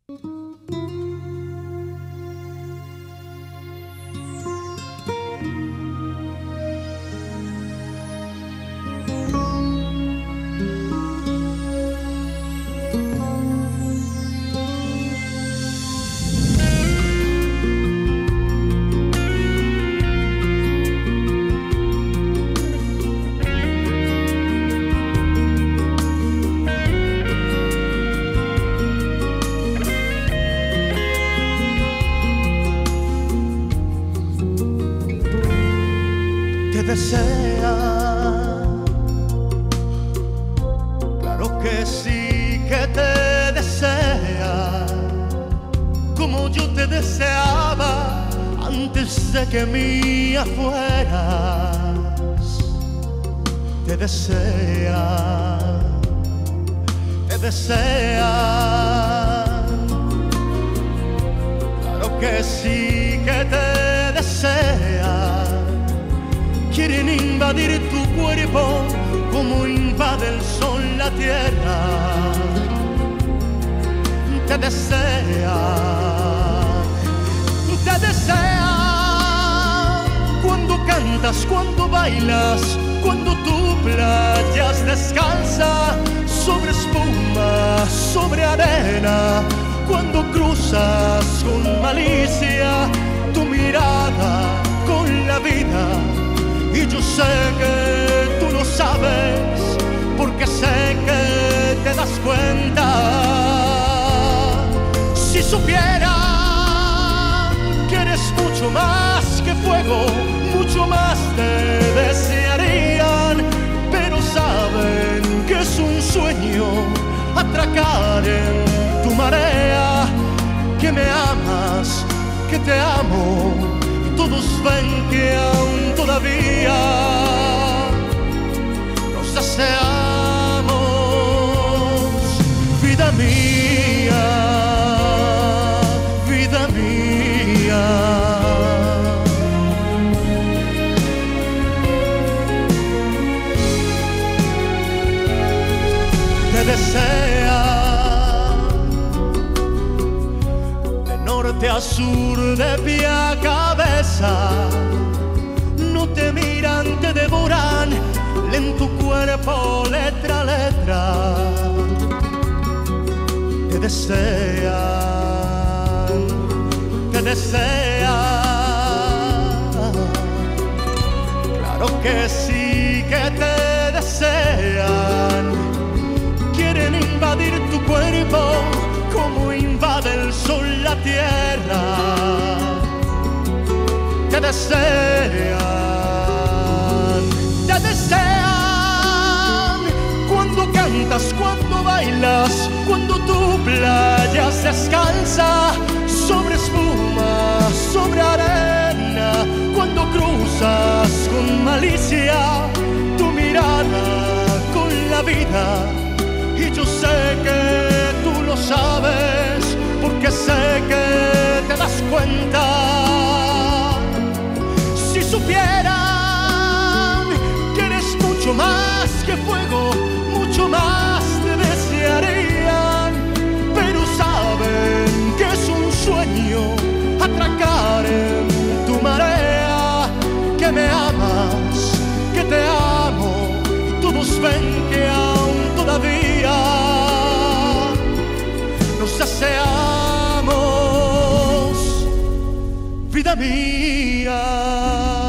Te desea, claro que sí que te desea, como yo te deseaba antes de que mía fueras. Te desea, te desea, claro que sí que te desea. Quieren invadir tu cuerpo como invade el sol la tierra. Te desea, te desea. Cuando cantas, cuando bailas, cuando tú playas descalza sobre espuma, sobre arena, cuando cruzas con malicia tu mirada con la vida. Y yo sé que tú lo sabes, porque sé que te das cuenta. Si supiera que eres mucho más que fuego, mucho más te desearían, pero saben que es un sueño atracar en tu marea, que me amas, que te amo. Todos ven que aún todavía nos deseamos. Vida mía, vida mía. Te desea. De sur, de pie a cabeza, no te miran, te devoran, leen tu cuerpo letra a letra. Te desean, te desean. Claro que sí que te desean. Quieren invadir tu cuerpo como invade el sol la tierra. Te desean, te desean. Cuando cantas, cuando bailas, cuando tú playas descalza sobre espuma, sobre arena, cuando cruzas con malicia tu mirada con la vida. Y yo sé que tú lo sabes, porque sé que te das cuenta. Si supieran que eres mucho más que fuego, mucho más te desearían, pero saben que es un sueño atracar en tu marea, que me amas, que te amo, y todos ven que aún todavía nos deseamos. Vida mía.